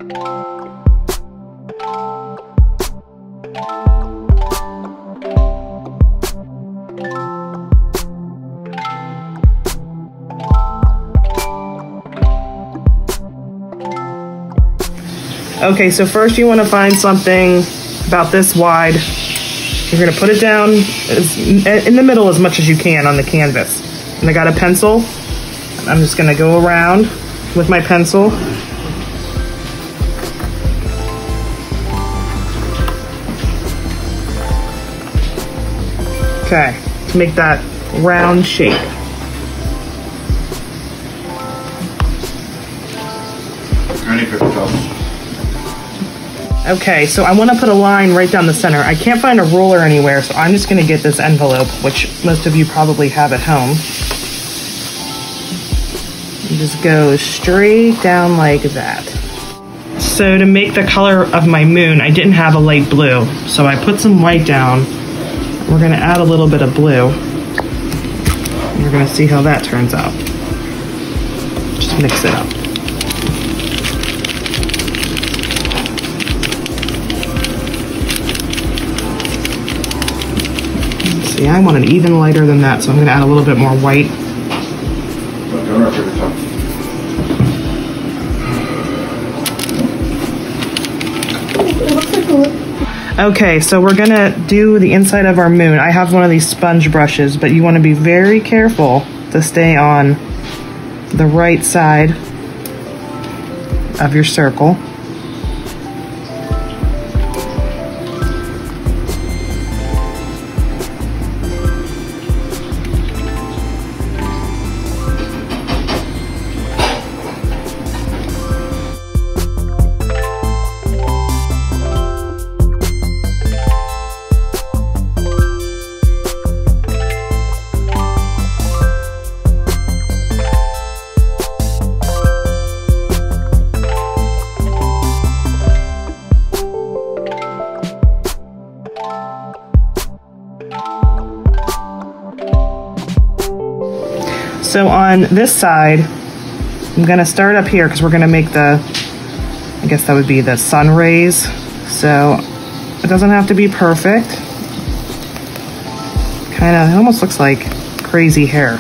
Okay, so first you want to find something about this wide. You're going to put it down in the middle as much as you can on the canvas. And I got a pencil. I'm just going to go around with my pencil. Okay, to make that round shape. Okay, so I want to put a line right down the center. I can't find a ruler anywhere, so I'm just going to get this envelope, which most of you probably have at home. And just go straight down like that. So to make the color of my moon, I didn't have a light blue, so I put some white down. We're going to add a little bit of blue. We're going to see how that turns out. Just mix it up. See, I want it even lighter than that, so I'm going to add a little bit more white. Okay, so we're going to do the inside of our moon. I have one of these sponge brushes, but you want to be very careful to stay on the right side of your circle. So on this side, I'm going to start up here because we're going to make the, I guess that would be the sun rays. So it doesn't have to be perfect. Kind of, it almost looks like crazy hair.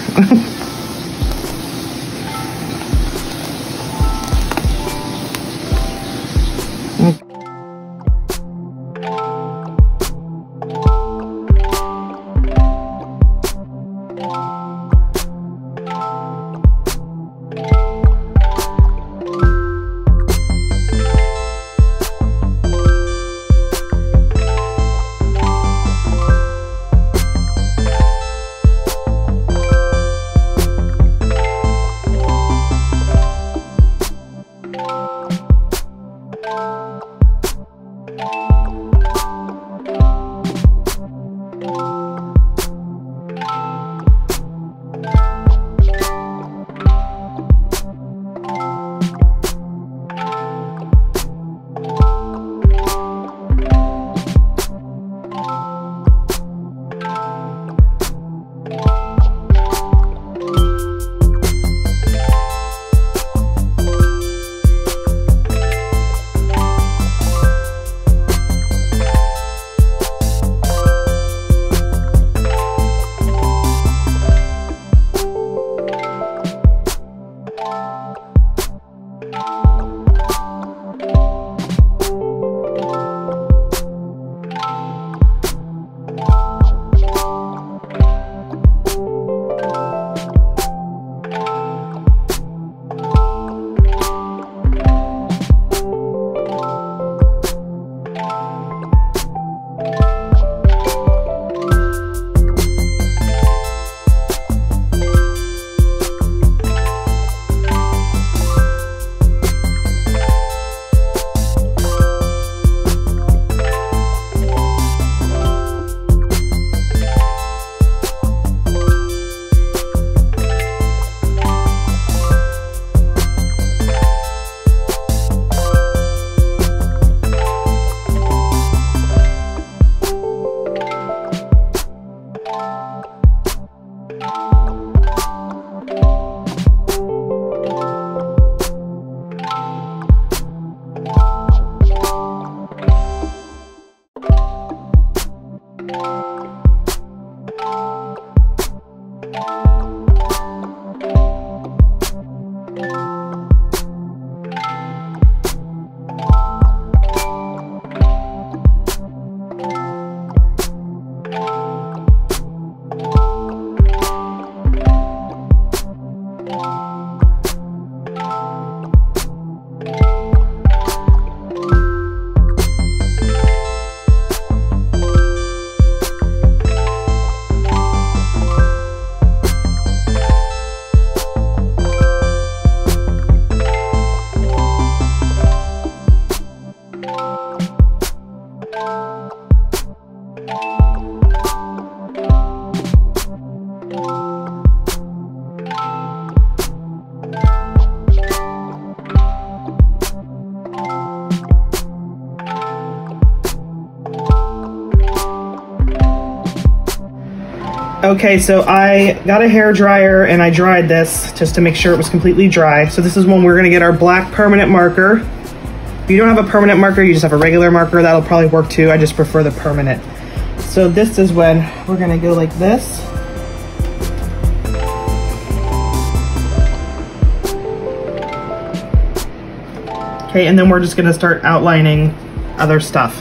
Okay, so I got a hair dryer and I dried this just to make sure it was completely dry. So this is when we're gonna get our black permanent marker. If you don't have a permanent marker, you just have a regular marker, that'll probably work too. I just prefer the permanent. So this is when we're gonna go like this. Okay, and then we're just gonna start outlining other stuff.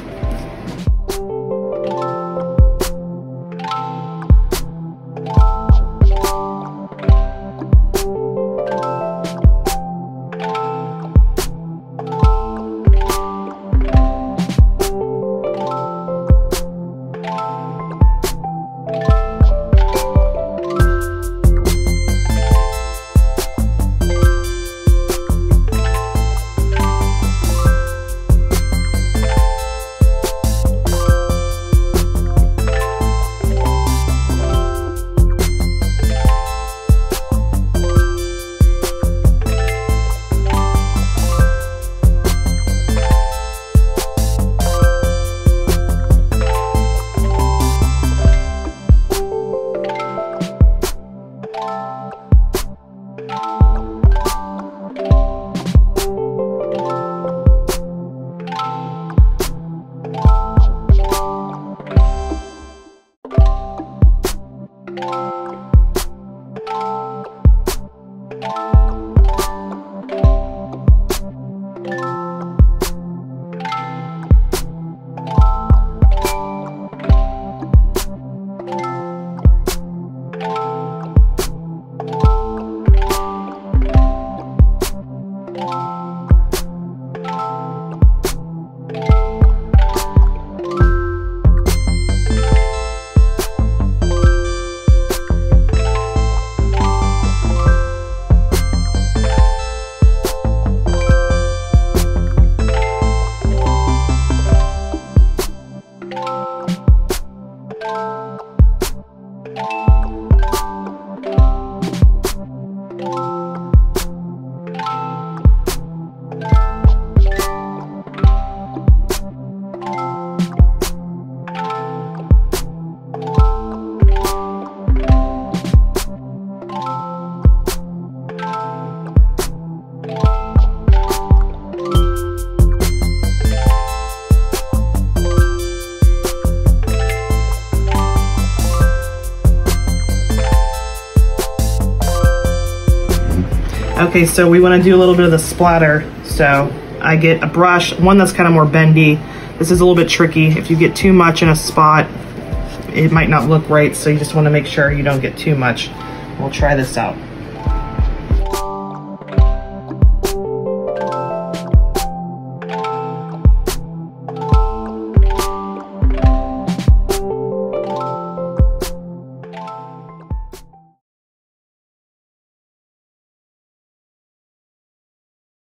Okay, so we want to do a little bit of the splatter. So I get a brush, one that's kind of more bendy. This is a little bit tricky. If you get too much in a spot, it might not look right. So you just want to make sure you don't get too much. We'll try this out.